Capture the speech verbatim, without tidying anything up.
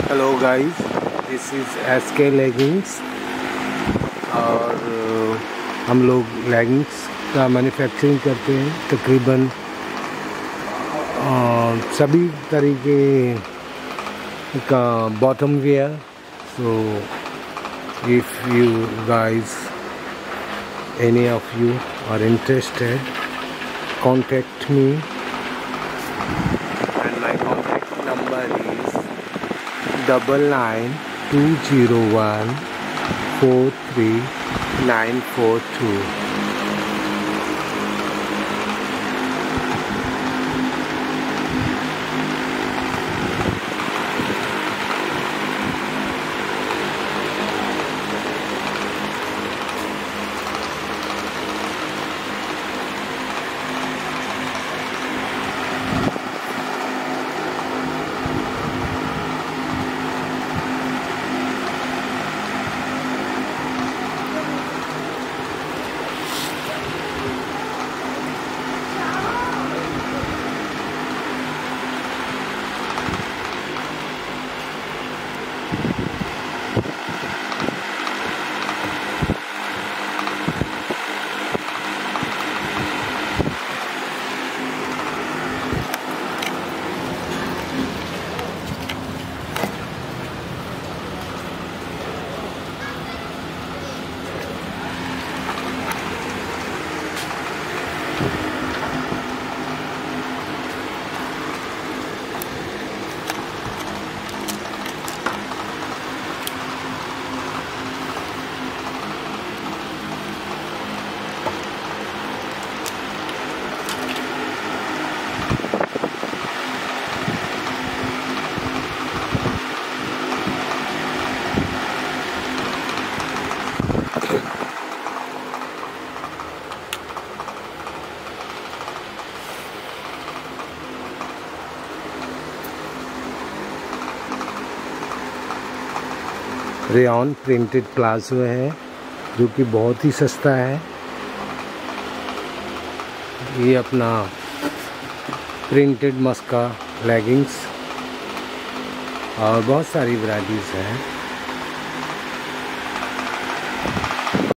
Hello guys, this is S K leggings और uh, हम लोग लेगिंग्स का मैन्युफैक्चरिंग करते हैं। तकरीबन uh, सभी तरीके का bottom wear. So if you guys any of you are interested, contact me and my contact number is double nine two zero one four three nine four two. Rayon printed palazzo है जो कि बहुत ही सस्ता है। ये अपना printed मस्का leggings और बहुत सारी वैराइटीज़ हैं।